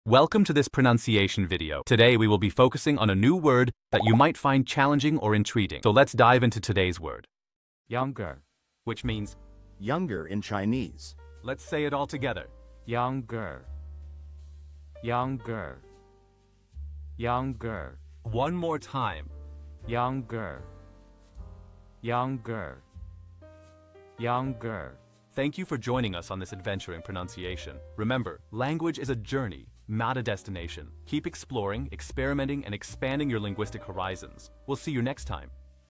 Welcome to this pronunciation video. Today we will be focusing on a new word that you might find challenging or intriguing. So let's dive into today's word. Younger, which means younger in Chinese. let's say it all together. Younger. Younger. Younger. One more time. Younger. Younger. Younger. Thank you for joining us on this adventure in pronunciation. Remember, language is a journey, not a destination. Keep exploring, experimenting, and expanding your linguistic horizons. We'll see you next time.